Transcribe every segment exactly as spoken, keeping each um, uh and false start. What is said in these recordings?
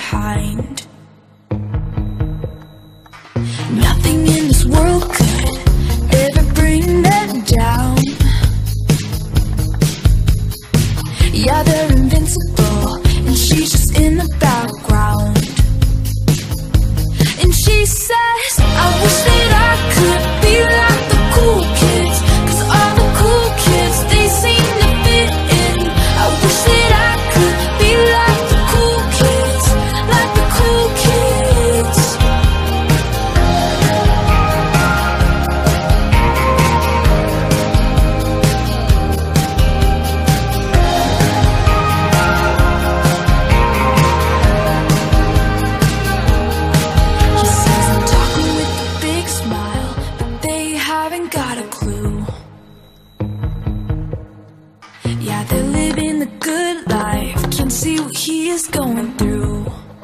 behind. Nothing in this world could ever bring them down. Yeah, they're invincible, and she's just in the background. And she says, I wish that I could be like the cool kids, 'cause all the cool kids, they seem to fit in. I wish that I could be like the cool kids, like the cool kids. He says I'm talking with a big smile, but they haven't got a clue. Yeah, they're living the good life, can't see what he is going through.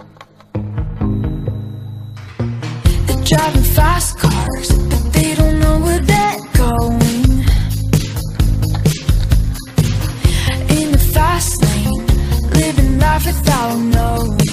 They're driving fast cars, but they don't know where they're going. In the fast lane, living life without knowing.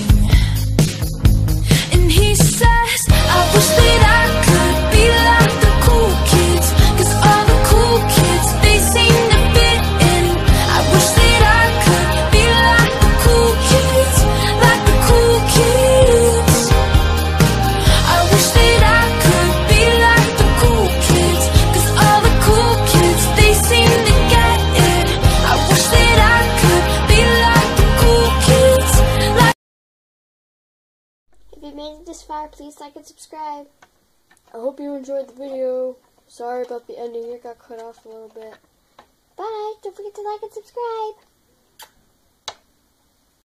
And he says, I wish that I could be like the cool kids, 'cause all the cool kids, they seem to fit in. I wish that I could be like the cool kids, like the cool kids. I wish that I could be like the cool kids, 'cause all the cool kids, they seem to get it. I wish that I could be like the cool kids, like. If you made it this far, please like and subscribe. I hope you enjoyed the video. Sorry about the ending, it got cut off a little bit. Bye! Don't forget to like and subscribe.